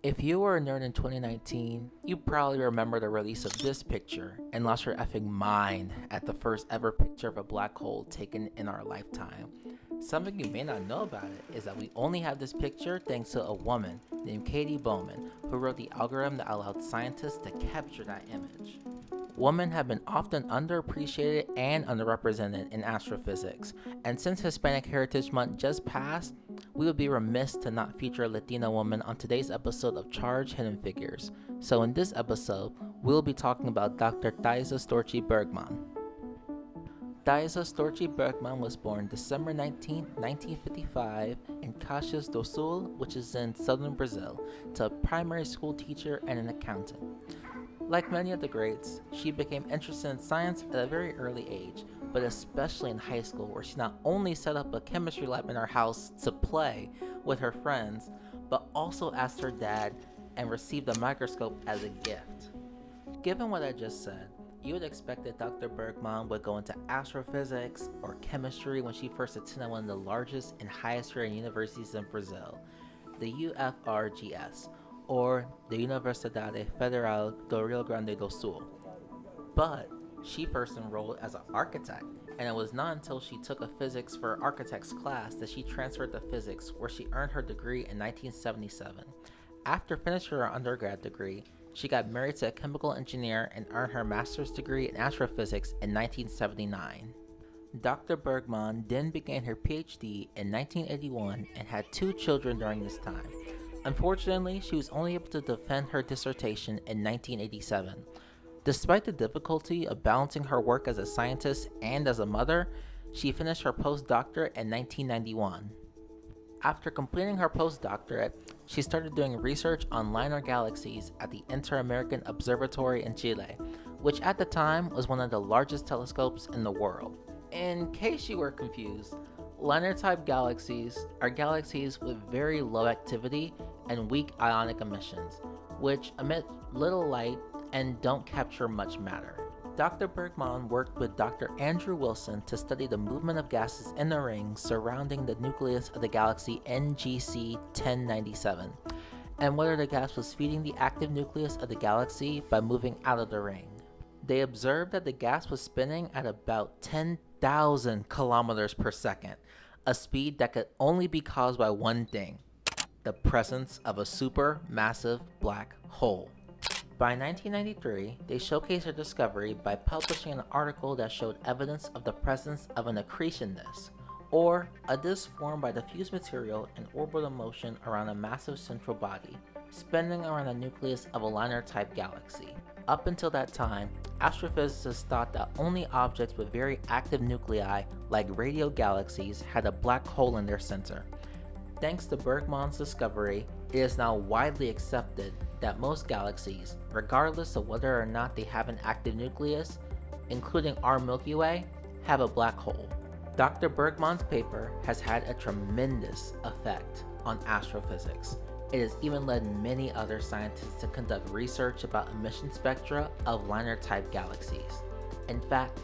If you were a nerd in 2019, you probably remember the release of this picture and lost your effing mind at the first ever picture of a black hole taken in our lifetime. Something you may not know about it is that we only have this picture thanks to a woman named Katie Bowman, who wrote the algorithm that allowed scientists to capture that image. Women have been often underappreciated and underrepresented in astrophysics, and since Hispanic Heritage Month just passed, we would be remiss to not feature a Latina woman on today's episode of Charged Hidden Figures. So in this episode, we'll be talking about Dr. Thaisa Storchi Bergman. Thaisa Storchi Bergman was born December 19, 1955 in Caxias do Sul, which is in southern Brazil, to a primary school teacher and an accountant. Like many of the greats, she became interested in science at a very early age, but especially in high school, where she not only set up a chemistry lab in her house to play with her friends, but also asked her dad and received a microscope as a gift. Given what I just said, you would expect that Dr. Bergman would go into astrophysics or chemistry when she first attended one of the largest and highest rated universities in Brazil, the UFRGS, or the Universidade Federal do Rio Grande do Sul. But she first enrolled as an architect, and it was not until she took a physics for architects class that she transferred to physics, where she earned her degree in 1977. After finishing her undergrad degree, she got married to a chemical engineer and earned her master's degree in astrophysics in 1979. Dr. Bergman then began her PhD in 1981 and had 2 children during this time. Unfortunately, she was only able to defend her dissertation in 1987. Despite the difficulty of balancing her work as a scientist and as a mother, she finished her postdoctorate in 1991. After completing her postdoctorate, she started doing research on Linear Galaxies at the Inter-American Observatory in Chile, which at the time was one of the largest telescopes in the world. In case you were confused, Linear-type galaxies are galaxies with very low activity and weak ionic emissions, which emit little light and don't capture much matter. Dr. Bergman worked with Dr. Andrew Wilson to study the movement of gases in the ring surrounding the nucleus of the galaxy NGC 1097, and whether the gas was feeding the active nucleus of the galaxy by moving out of the ring. They observed that the gas was spinning at about 10,000 kilometers per second, a speed that could only be caused by one thing: the presence of a supermassive black hole. By 1993, they showcased their discovery by publishing an article that showed evidence of the presence of an accretion disk, or a disk formed by diffuse material in orbital motion around a massive central body, spinning around the nucleus of a Linear-type galaxy. Up until that time, astrophysicists thought that only objects with very active nuclei, like radio galaxies, had a black hole in their center. Thanks to Bergman's discovery, it is now widely accepted that most galaxies, regardless of whether or not they have an active nucleus, including our Milky Way, have a black hole. Dr. Bergman's paper has had a tremendous effect on astrophysics. It has even led many other scientists to conduct research about emission spectra of Linear-type galaxies. In fact,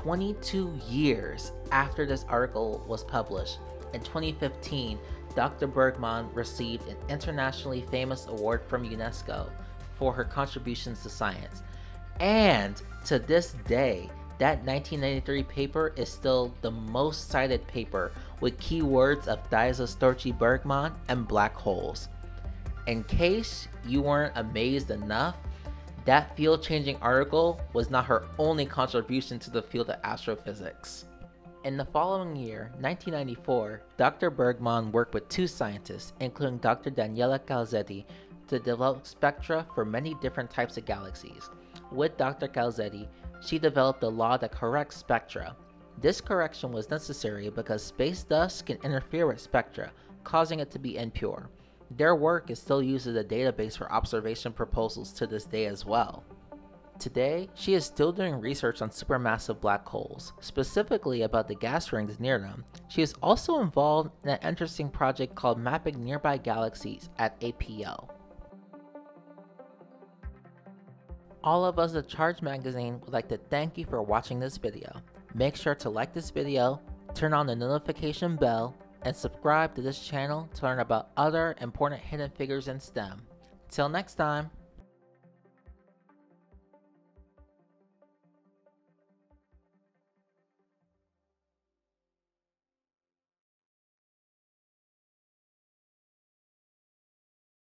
22 years after this article was published, in 2015, Dr. Bergman received an internationally famous award from UNESCO for her contributions to science. And to this day, that 1993 paper is still the most cited paper with keywords of Thaisa Storchi Bergman and black holes. In case you weren't amazed enough, that field-changing article was not her only contribution to the field of astrophysics. In the following year, 1994, Dr. Bergman worked with 2 scientists, including Dr. Daniela Calzetti, to develop spectra for many different types of galaxies. With Dr. Calzetti, she developed a law that corrects spectra. This correction was necessary because space dust can interfere with spectra, causing it to be impure. Their work is still used as a database for observation proposals to this day as well. Today, she is still doing research on supermassive black holes, specifically about the gas rings near them. She is also involved in an interesting project called Mapping Nearby Galaxies at APL. All of us at Charged Magazine would like to thank you for watching this video. Make sure to like this video, turn on the notification bell, and subscribe to this channel to learn about other important hidden figures in STEM. Till next time.